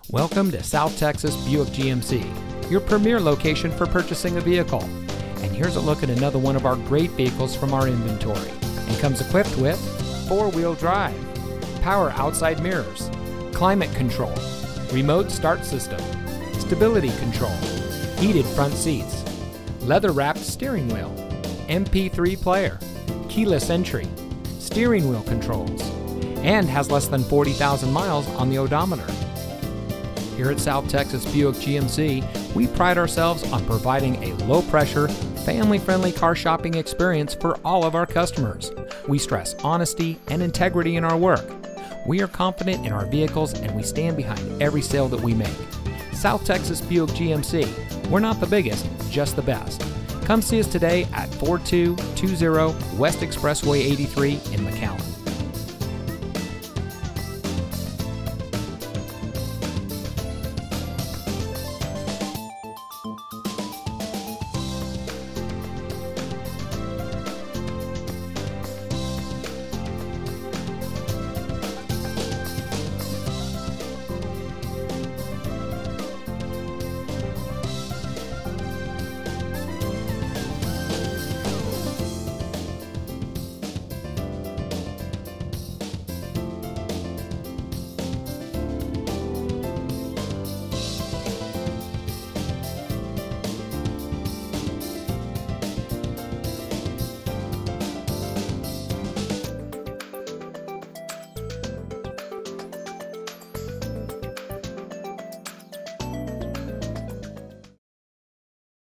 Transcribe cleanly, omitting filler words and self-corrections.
Welcome to South Texas Buick GMC, your premier location for purchasing a vehicle. And here's a look at another one of our great vehicles from our inventory. And comes equipped with four-wheel drive, power outside mirrors, climate control, remote start system, stability control, heated front seats, leather-wrapped steering wheel, MP3 player, keyless entry, steering wheel controls, and has less than 40,000 miles on the odometer. Here at South Texas Buick GMC, we pride ourselves on providing a low-pressure, family-friendly car shopping experience for all of our customers. We stress honesty and integrity in our work. We are confident in our vehicles and we stand behind every sale that we make. South Texas Buick GMC, we're not the biggest, just the best. Come see us today at 4220 West Expressway 83 in McAllen.